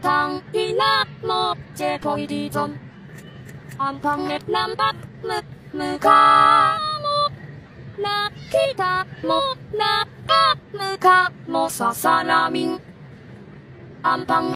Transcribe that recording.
tang ina mo je koi di zon ampang net nampak muka mo nakita mo nakap muka mo sa salamin ampang